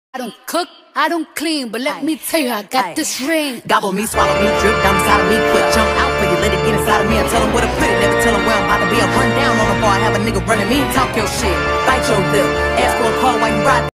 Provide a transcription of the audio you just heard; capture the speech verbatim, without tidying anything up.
I don't cook, I don't clean, but let me tell you, I got this ring. Gobble me, swallow me, drip down inside of me, quick jump out for you, let it get inside of me. I tell them where to put it, never tell them where I'm about to be. I run down on the bar, I have a nigga running me, talk your shit, bite your lip, ask for a call while you ride.